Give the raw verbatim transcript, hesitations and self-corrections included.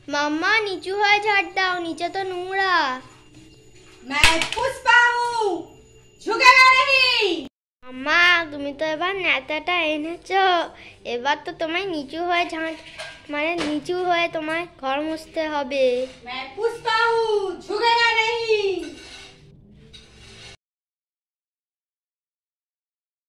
মাম্মা নিচু হয়ে ঝাড় দাও, নিচে তো নোংরা। मैं पुष्पा हूँ, झुकेगा नहीं। মাম্মা তুমি তো এবার নেতাটা এনেছো, এবার তো তোমায় নিচু হয়ে ঝাঁট মানে নিচু হয়ে তোমায় ঘর মুছতে হবে। मैं पुष्पा